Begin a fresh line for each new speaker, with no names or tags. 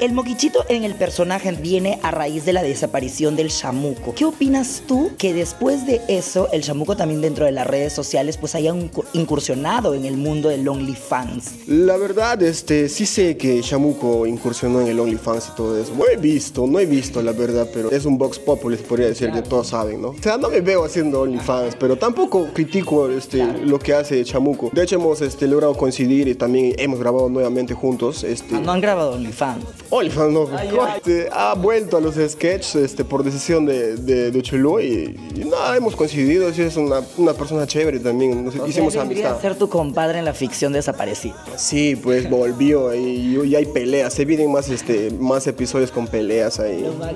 El moquichito en el personaje viene a raíz de la desaparición del chamuco. ¿Qué opinas tú que después de eso el chamuco también dentro de las redes sociales pues haya incursionado en el mundo del OnlyFans?
La verdad, sí sé que Chamuco incursionó en el OnlyFans y todo eso. No he visto la verdad, pero es un vox populi, se podría decir, que todos saben, ¿no? O sea, no me veo haciendo OnlyFans, pero tampoco critico lo que hace Chamuco. De hecho, hemos logrado coincidir y también hemos grabado nuevamente juntos.
No han grabado OnlyFans.
OnlyFans no. Ha vuelto a los sketches por decisión de Chulú y nada, hemos coincidido. Es una persona chévere también. Hicimos amistad.
Ser tu compadre en la ficción desaparecido.
Sí, pues volvió y hay peleas. Se vienen más episodios con peleas ahí.